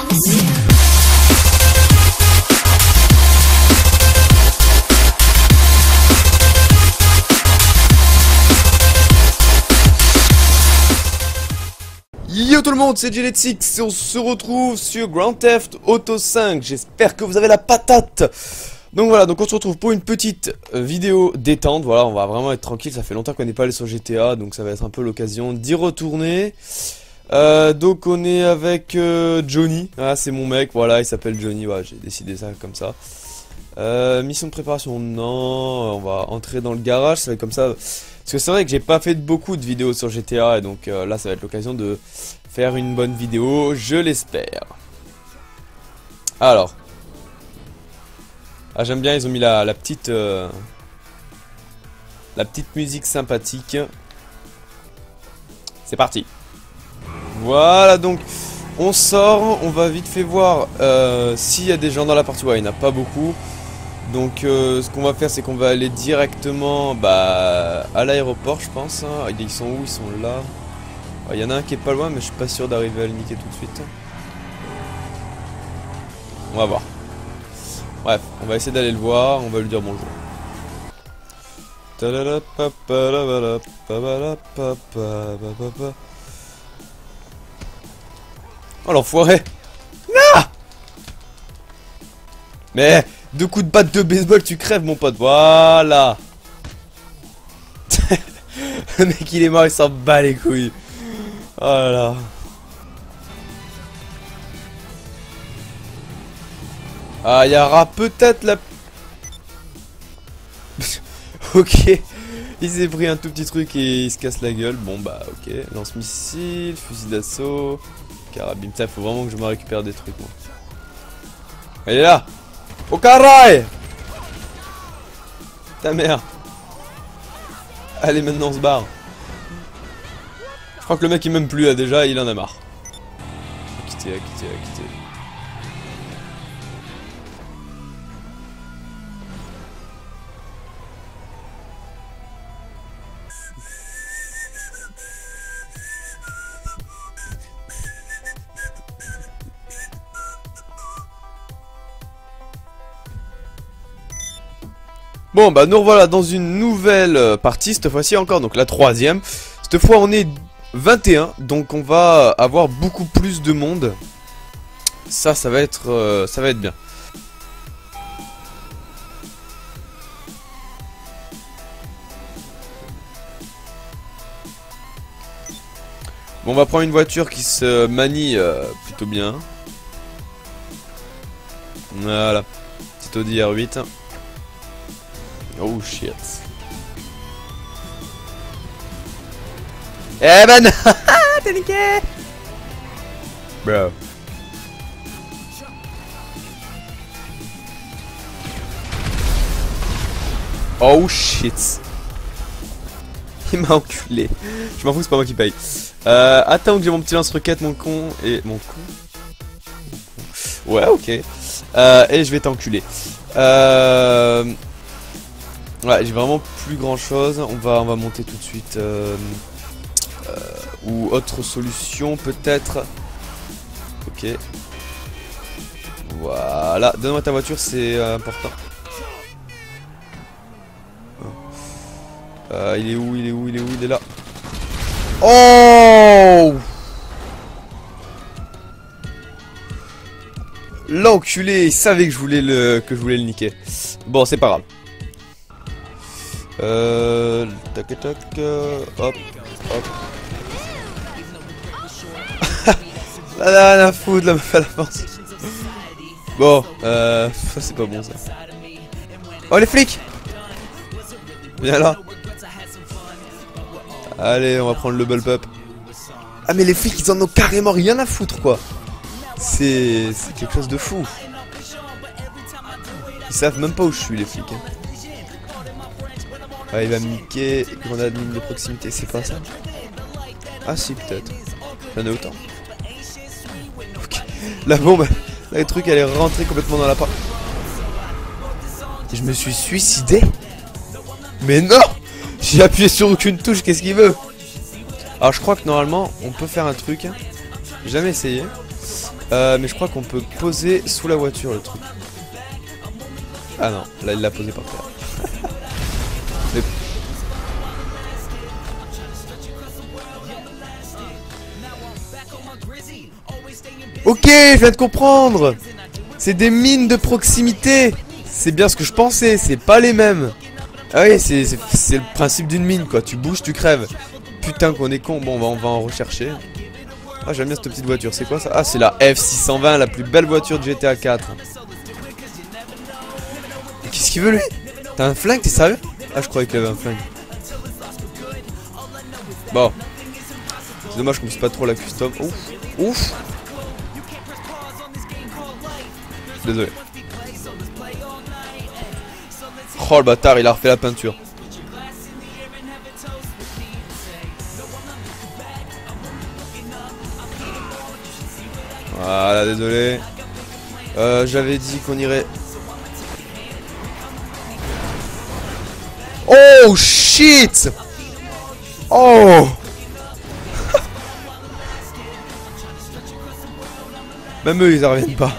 Yo tout le monde, c'est Giletsix et on se retrouve sur Grand Theft Auto 5. J'espère que vous avez la patate. Donc voilà, donc on se retrouve pour une petite vidéo détente. Voilà, on va vraiment être tranquille, ça fait longtemps qu'on n'est pas allé sur GTA, donc ça va être un peu l'occasion d'y retourner. Donc on est avec Johnny, ah, c'est mon mec, voilà, il s'appelle Johnny, voilà, j'ai décidé ça comme ça. Mission de préparation, non, on va entrer dans le garage, ça va être comme ça. Parce que c'est vrai que j'ai pas fait beaucoup de vidéos sur GTA, et donc là ça va être l'occasion de faire une bonne vidéo, je l'espère. Alors. Ah, j'aime bien, ils ont mis la petite musique sympathique. C'est parti. Voilà, donc on sort, on va vite fait voir s'il y a des gens dans la partie. Ouais, il n'y en a pas beaucoup. Donc ce qu'on va faire, c'est qu'on va aller directement à l'aéroport, je pense. Hein. Ils sont où? Ils sont là. Il y en a un qui est pas loin, mais je suis pas sûr d'arriver à le niquer tout de suite. On va voir. Bref, on va essayer d'aller le voir, on va lui dire bonjour. Oh l'enfoiré! Non! Mais 2 coups de batte de baseball, tu crèves mon pote, voilà! Le mec il est mort, il s'en bat les couilles. Oh là là. Ah, il y aura peut-être la... Ok. Il s'est pris un tout petit truc et il se casse la gueule. Bon bah ok. Lance-missile, fusil d'assaut, carabine. Ça, faut vraiment que je me récupère des trucs moi. Elle est là. Au carré. Ta mère. Allez, maintenant on se barre. Je crois que le mec il m'aime plus là déjà, il en a marre. A quitter, a quitter, a quitter. Bon bah nous revoilà dans une nouvelle partie, cette fois-ci encore, donc la 3e. Cette fois on est 21, donc on va avoir beaucoup plus de monde. Ça va être bien. Bon, on va prendre une voiture qui se manie plutôt bien. Voilà, petite Audi R8. Oh shit. Eh ben non. T'es niqué. Bro. Oh shit. Il m'a enculé. Je m'en fous, c'est pas moi qui paye. Attends que j'ai mon petit lance-roquette, mon con. Et mon con. Ouais, ok. Et je vais t'enculer. Ouais, j'ai vraiment plus grand chose. On va monter tout de suite. Ou autre solution peut-être. Ok. Voilà. Donne-moi ta voiture, c'est important. Il est où? Il est où? Il est où? Il est là. Oh! L'enculé, il savait que je voulais le niquer. Bon, c'est pas grave. Tac tac, hop, hop. La foutre, la meuf à la force. Bon, ça c'est pas bon ça. Oh les flics! Viens là. Allez, on va prendre le bullpup. Ah mais les flics ils en ont carrément rien à foutre quoi. C'est quelque chose de fou. Ils savent même pas où je suis les flics. Ah, il va me niquer. Grenade mine de proximité, c'est pas ça? Ah si peut-être. J'en ai autant. Okay. La bombe, le truc elle est rentrée complètement dans la porte. Je me suis suicidé? Mais non! J'ai appuyé sur aucune touche, qu'est-ce qu'il veut? Alors je crois que normalement on peut faire un truc. J'ai jamais essayé. Mais je crois qu'on peut poser sous la voiture le truc. Ah non, là il l'a posé par terre. Mais... Ok, je viens de comprendre. C'est des mines de proximité. C'est bien ce que je pensais, c'est pas les mêmes. Ah oui, c'est le principe d'une mine quoi, tu bouges, tu crèves. Putain qu'on est con, bon on va en rechercher. Ah j'aime bien cette petite voiture, c'est quoi ça? Ah c'est la F620, la plus belle voiture de GTA 4. Qu'est-ce qu'il veut lui? T'as un flingue, t'es sérieux? Ah je croyais qu'il avait un flingue. Bon. C'est dommage qu'on puisse pas trop la custom. Ouf. Ouf. Désolé. Oh le bâtard, il a refait la peinture. Voilà, désolé. J'avais dit qu'on irait... Oh shit. Oh. Même eux ils en reviennent pas.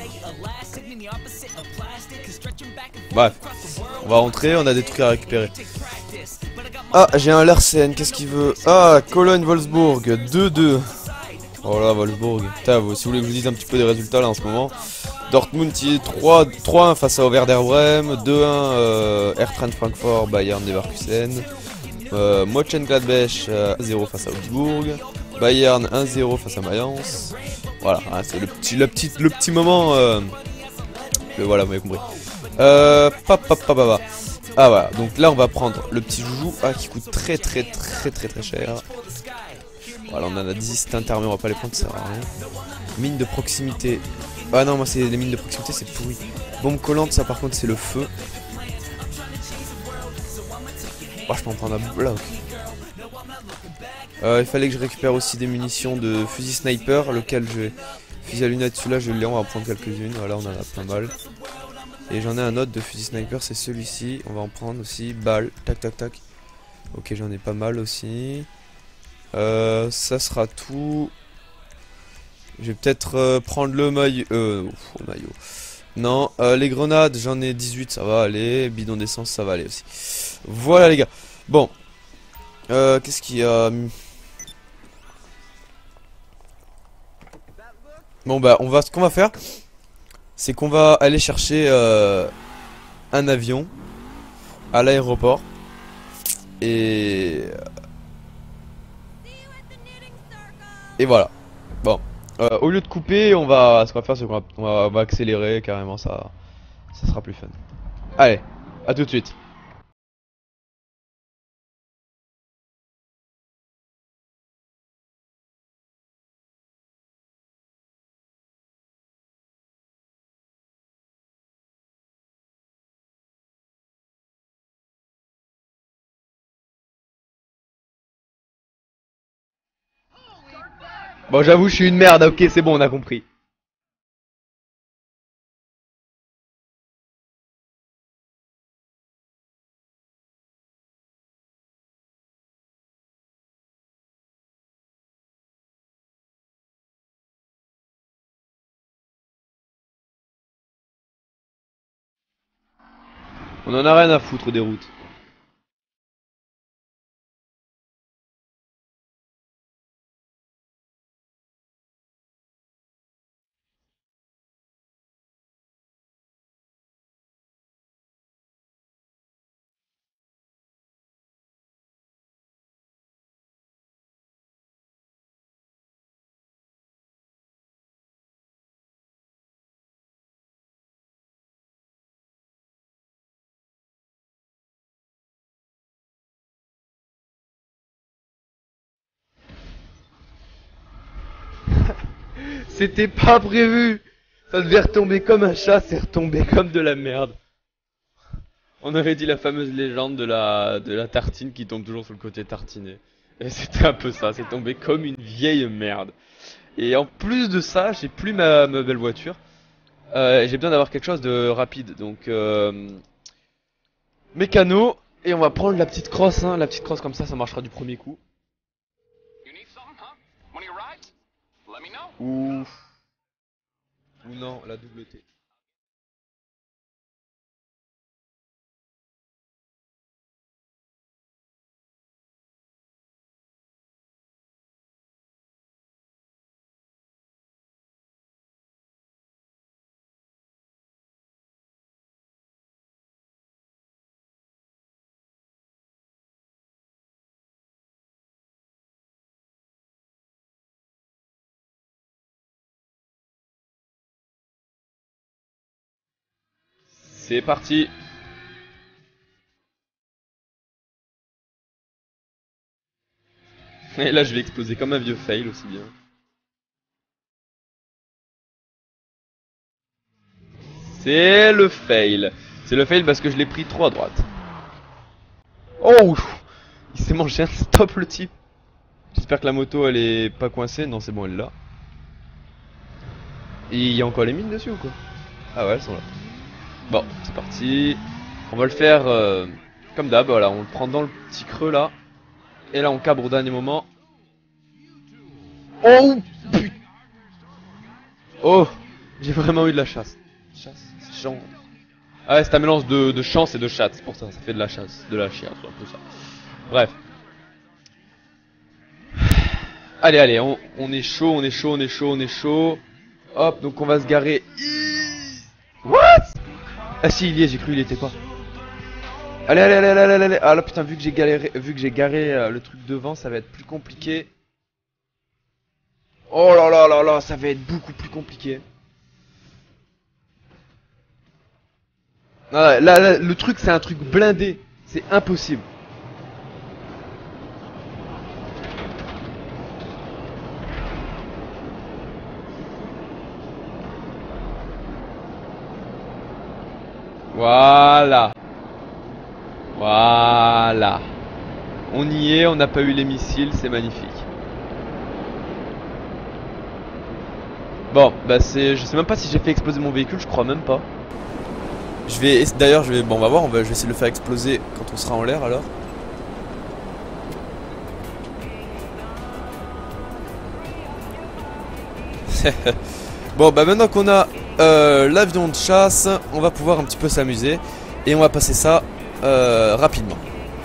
Bref, on va rentrer, on a des trucs à récupérer. Ah, j'ai un Larsen, qu'est-ce qu'il veut? Ah, Cologne-Wolfsburg, 2-2. Oh là, Wolfsburg. Putain, si vous voulez que je vous dise un petit peu des résultats là en ce moment. Dortmund qui est 3-1 face à Werder Bremen, 2-1 Eintracht Francfort, Bayern Leverkusen. Mönchengladbach 0 face à Augsbourg. Bayern 1-0 face à Mayence. Voilà, hein, c'est le petit moment. Voilà, vous m'avez compris. Ah voilà, donc là on va prendre le petit joujou qui coûte très cher. Voilà, on en a 10 intermédiaires, on va pas les prendre, ça sert à rien. Mine de proximité. Ah non, moi c'est les mines de proximité, c'est pourri. Bombe collante, ça par contre c'est le feu. Oh, je peux en prendre un bloc. Il fallait que je récupère aussi des munitions de fusil sniper, lequel je vais... Fusil à lunettes, celui-là je l'ai, on va en prendre quelques-unes, voilà on en a pas mal. Et j'en ai un autre de fusil sniper, c'est celui-ci, on va en prendre aussi, balle, tac tac tac. Ok, j'en ai pas mal aussi. Ça sera tout. Je vais peut-être prendre le maillot. Maillot. Non, les grenades, j'en ai 18, ça va aller. Bidon d'essence, ça va aller aussi. Voilà les gars. Bon. Qu'est-ce qu'il y a? Bon bah ce qu'on va faire, c'est qu'on va aller chercher un avion à l'aéroport. Et voilà. Bon. Au lieu de couper, ce qu'on va faire, c'est qu'on va accélérer carrément, ça sera plus fun. Allez, à tout de suite. Bon, j'avoue, je suis une merde, ok, c'est bon, on a compris. On en a rien à foutre des routes. C'était pas prévu. Ça devait retomber comme un chat, c'est retombé comme de la merde. On aurait dit la fameuse légende de la tartine qui tombe toujours sur le côté tartiné. Et c'était un peu ça, c'est tombé comme une vieille merde. Et en plus de ça, j'ai plus ma belle voiture. J'ai besoin d'avoir quelque chose de rapide, donc mécano. Et on va prendre la petite crosse, hein. La petite crosse comme ça marchera du premier coup. Ouf. Ou non, la double T. C'est parti. Et là je vais exploser comme un vieux fail aussi bien. C'est le fail. C'est le fail parce que je l'ai pris trop à droite. Oh, il s'est mangé un stop le type. J'espère que la moto elle est pas coincée. Non c'est bon elle est là. Et il y a encore les mines dessus ou quoi? Ah ouais elles sont là. Bon c'est parti. On va le faire comme d'hab. Voilà on le prend dans le petit creux là. Et là on cabre au dernier moment. Oh putain. Oh, j'ai vraiment eu de la chasse. Chance. Ah ouais, c'est un mélange de chance et de chatte, c'est pour ça, ça fait de la chasse, de la chiasse, un peu ça. Bref. Allez, allez, on est chaud, on est chaud, on est chaud, on est chaud. Hop, donc on va se garer. What? Ah si, il y est, j'ai cru il était pas. Allez, allez, allez, allez, allez, allez. Ah là putain, vu que j'ai galéré, vu que j'ai garé le truc devant, ça va être plus compliqué. Oh là là là là, ça va être beaucoup plus compliqué. Ah, là, le truc, c'est un truc blindé. C'est impossible. Voilà. Voilà. On y est, on n'a pas eu les missiles, c'est magnifique. Bon, bah c'est... Je sais même pas si j'ai fait exploser mon véhicule, je crois même pas. Je vais... D'ailleurs, je vais... Bon, on va voir, je vais essayer de le faire exploser quand on sera en l'air, alors. Bon, bah maintenant qu'on a l'avion de chasse, on va pouvoir un petit peu s'amuser. Et on va passer ça rapidement.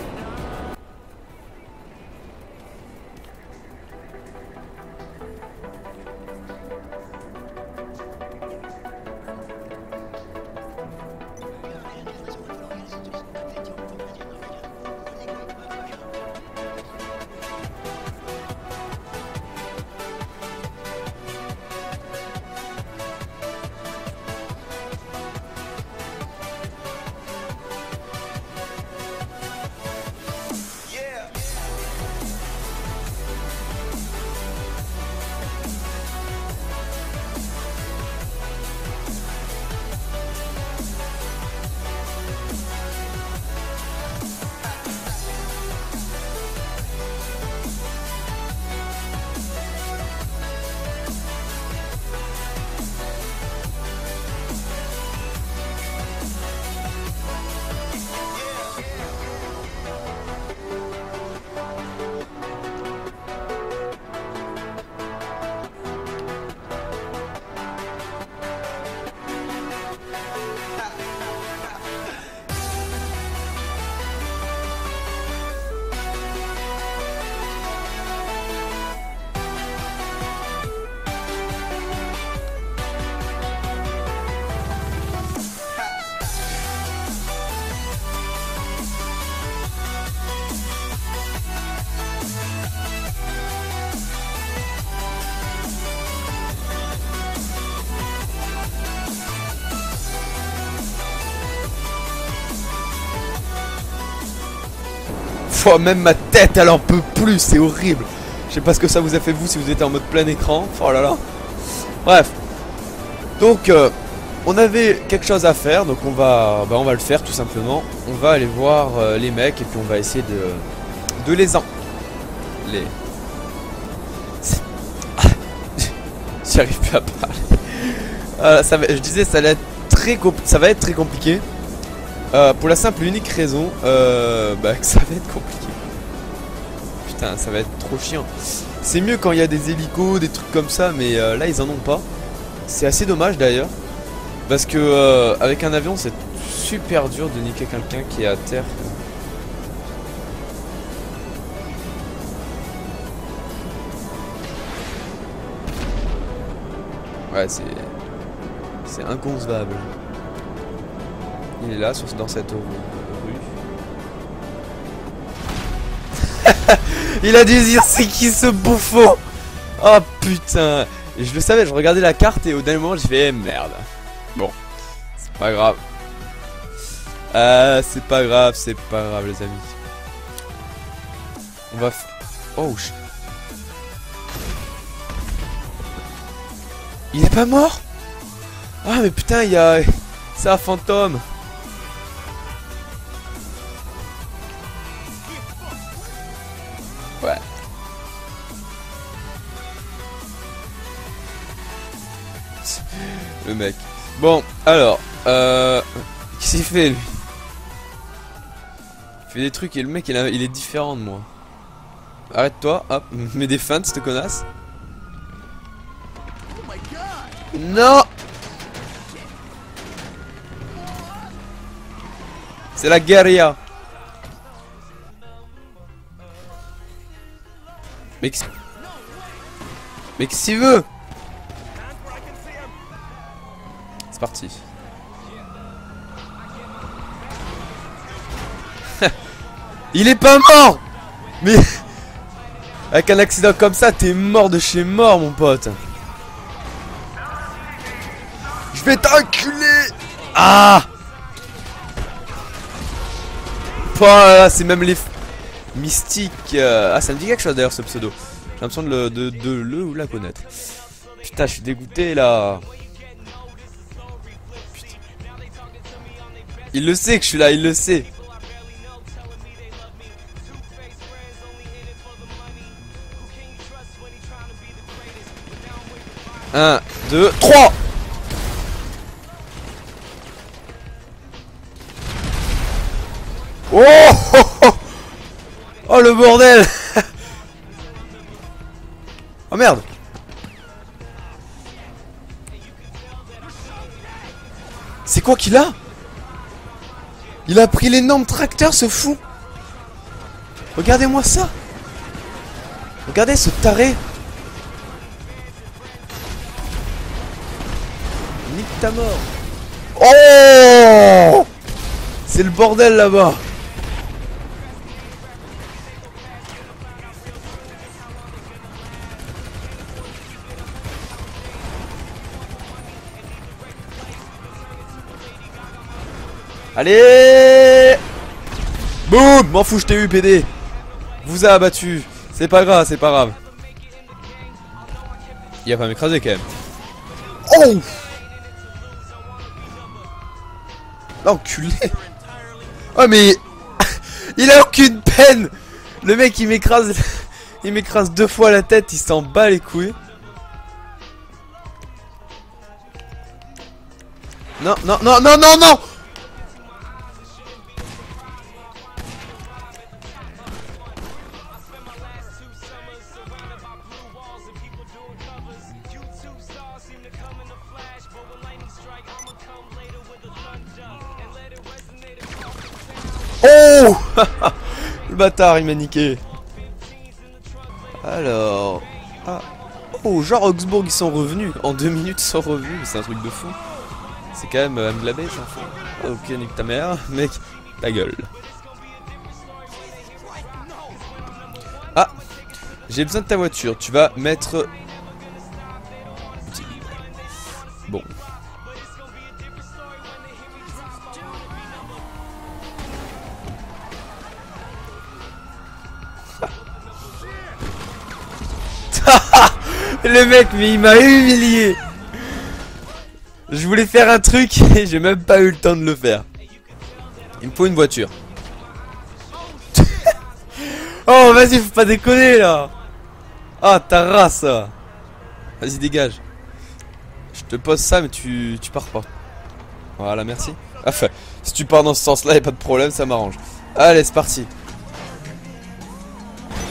Oh, même ma tête elle en peut plus, c'est horrible. Je sais pas ce que ça vous a fait vous si vous étiez en mode plein écran. Oh là là. Bref. Donc on avait quelque chose à faire, donc on va le faire tout simplement. On va aller voir les mecs et puis on va essayer de les J'arrive plus à parler. Je disais ça va être très compliqué. Pour la simple et unique raison que ça va être compliqué. Putain, ça va être trop chiant. C'est mieux quand il y a des hélicos, des trucs comme ça, mais là ils en ont pas. C'est assez dommage d'ailleurs. Parce que avec un avion c'est super dur de niquer quelqu'un qui est à terre. Ouais, c'est inconcevable. Il est là dans cette rue. Il a dû dire c'est qui ce bouffon. Oh putain. Et je le savais, je regardais la carte et au dernier moment je fais merde. Bon, c'est pas grave. C'est pas grave les amis. On va... Oh shit. Il est pas mort? Ah mais putain, il y a... C'est un fantôme. Ouais. Le mec. Bon, alors, qu'est-ce qu'il fait lui? Il fait des trucs et le mec il est différent de moi. Arrête-toi, hop, mets des feintes, cette connasse. Non! C'est la guérilla. Mais qu'est-ce qu'il veut? C'est parti. Il est pas mort. Mais avec un accident comme ça, t'es mort de chez mort, mon pote. Je vais t'enculer. Ah. Oh là là, c'est même les mystiques. Ah, ça me dit quelque chose d'ailleurs ce pseudo. J'ai l'impression de le ou la connaître. Putain, je suis dégoûté là. Putain. Il le sait que je suis là, il le sait. Un, deux, trois. Oh, oh, oh, oh le bordel. Oh merde. C'est quoi qu'il a? Il a pris l'énorme tracteur, ce fou. Regardez-moi ça. Regardez ce taré. Nique ta mort. Oh, c'est le bordel là-bas. Allez. Boum. M'en fous, je t'ai eu, PD. Vous a abattu. C'est pas grave, c'est pas grave. Il va pas m'écraser quand même. Oh. L'enculé. Oh mais il a aucune peine. Le mec il m'écrase. Il m'écrase 2 fois la tête. Il s'en bat les couilles. Non, non, non, non, non, non. Oh. Le bâtard il m'a niqué. Alors ah. Oh, genre Augsbourg ils sont revenus. En 2 minutes ils sont revenus. C'est un truc de fou. C'est quand même Amglabé j'en fais. Ok, nique ta mère. Mec, ta gueule. Ah, j'ai besoin de ta voiture. Tu vas mettre... Bon. Le mec, mais il m'a humilié. Je voulais faire un truc et j'ai même pas eu le temps de le faire. Il me faut une voiture. Oh, vas-y, faut pas déconner là. Ah, ta race. Vas-y, dégage. Je te pose ça, mais tu pars pas. Voilà, merci. Enfin, si tu pars dans ce sens-là, y'a pas de problème, ça m'arrange. Allez, c'est parti.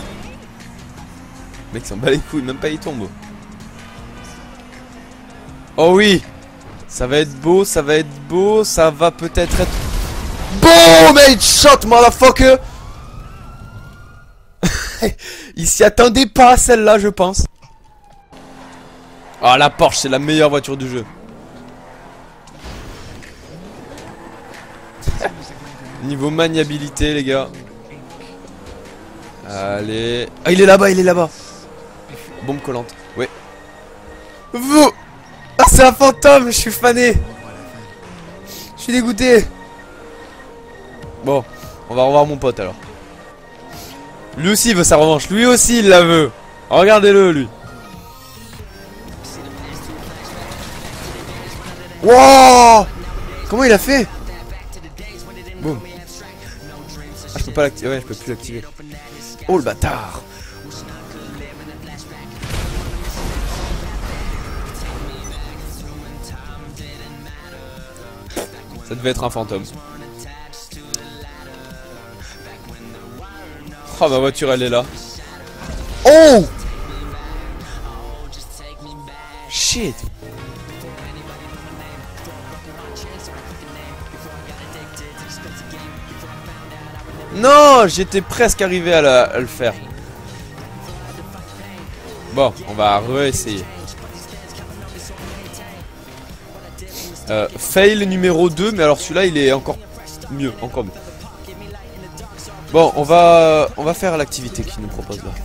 Le mec s'en bat les couilles, même pas il tombe. Oh oui. Ça va être beau, ça va être beau, ça va peut-être être... Boom, headshot, motherfucker. Il s'y attendait pas, celle-là, je pense. Ah, la Porsche, c'est la meilleure voiture du jeu. Niveau maniabilité, les gars. Allez. Ah, il est là-bas, il est là-bas. Bombe collante. Ouais. Vous. Ah, c'est un fantôme, je suis fané. Je suis dégoûté. Bon, on va revoir mon pote alors. Lui aussi il veut sa revanche, lui aussi il la veut. Regardez-le lui. Wow. Comment il a fait? Boum. Ah, je peux pas l'activer, ouais je peux plus l'activer. Oh le bâtard. Ça devait être un fantôme. Oh ma voiture elle est là. Oh shit. Non, j'étais presque arrivé à le faire. Bon, on va réessayer. Fail numéro 2, mais alors celui-là il est encore mieux, encore mieux. Bon, on va faire l'activité qu'il nous propose là.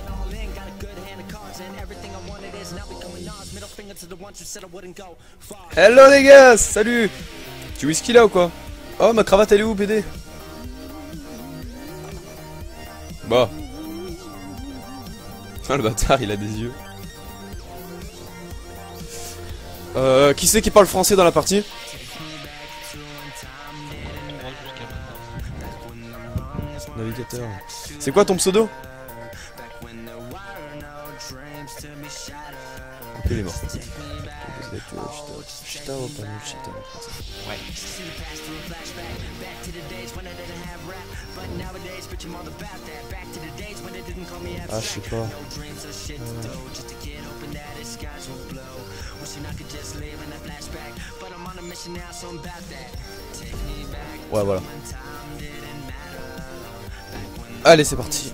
Hello les gars, salut. Tu whisky là ou quoi? Oh ma cravate elle est où PD? Bon. Ah le bâtard il a des yeux. Qui c'est qui parle français dans la partie? Navigateur. C'est quoi ton pseudo? Ok il est mort. Ouais. Ah je sais pas. Ouais voilà. Allez c'est parti.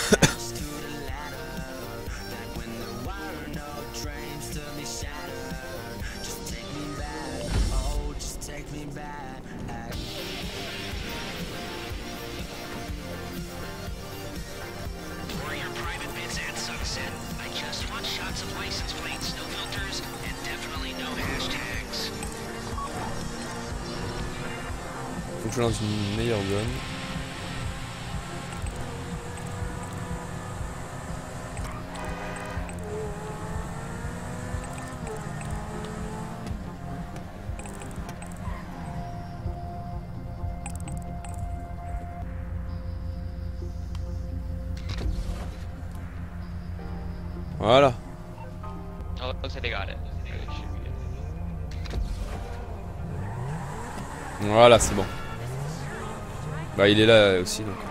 Faut que je lance une meilleure zone. Voilà. Oh, looks like they got it. Voilà, c'est bon. Bah il est là aussi donc.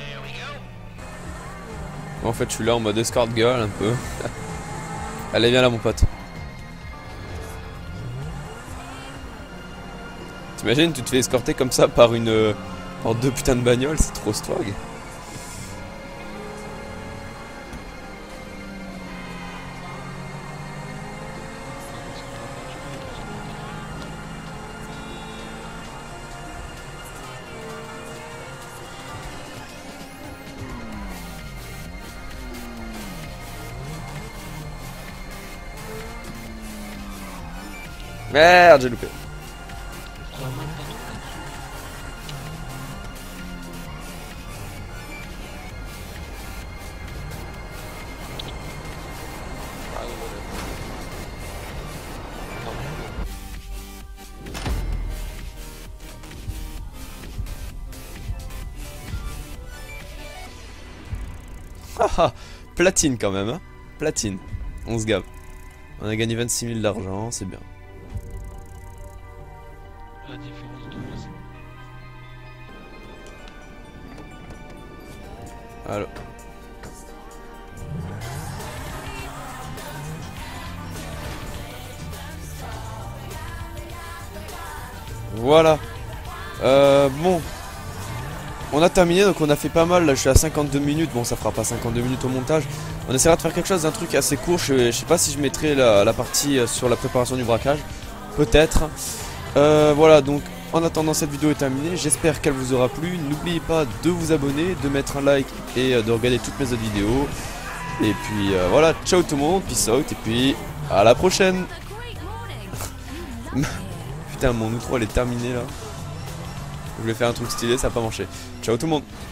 En fait je suis là en mode escort girl un peu. Allez viens là mon pote. T'imagines tu te fais escorter comme ça par une... par deux putains de bagnoles, c'est trop swag. Merde, j'ai loupé. Haha, platine quand même, hein. Platine. On se gave. On a gagné 26 000 d'argent, c'est bien. La différence de 12. Allô. Voilà. Bon. On a terminé, donc on a fait pas mal. Là, je suis à 52 minutes. Bon, ça fera pas 52 minutes au montage. On essaiera de faire quelque chose d'un truc assez court. Je sais pas si je mettrai la partie sur la préparation du braquage. Peut-être. Voilà, donc en attendant, cette vidéo est terminée. J'espère qu'elle vous aura plu. N'oubliez pas de vous abonner, de mettre un like et de regarder toutes mes autres vidéos. Et puis voilà, ciao tout le monde, peace out. Et puis à la prochaine. Putain, mon outro elle est terminée là. Je voulais faire un truc stylé, ça n'a pas marché. Ciao tout le monde.